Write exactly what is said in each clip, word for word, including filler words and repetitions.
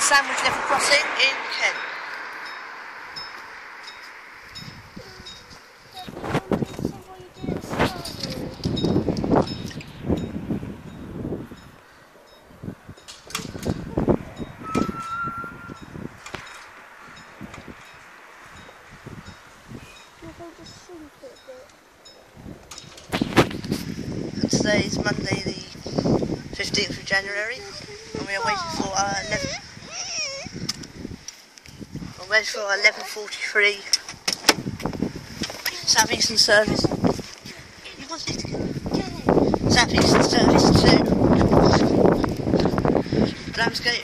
Sandwich Level Crossing in Kent. And today is Monday the fifteenth of January, and we are waiting for our eleven. We're waiting for our eleven forty-three Southeastern service. You want it? Southeastern service to Ramsgate.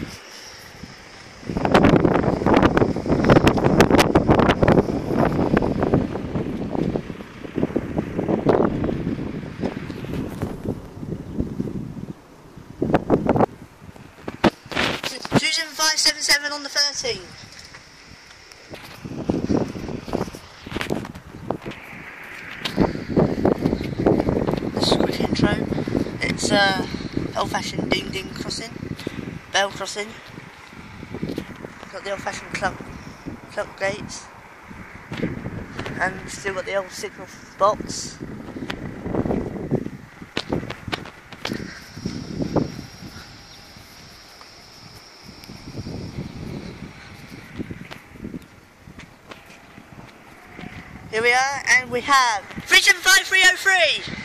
two seven five seven seven on the thirteenth. This is a quick intro. It's uh, old-fashioned ding ding crossing, bell crossing. Got the old-fashioned clock, clock gates, and still got the old signal box. Here we are, and we have three seven five three oh three.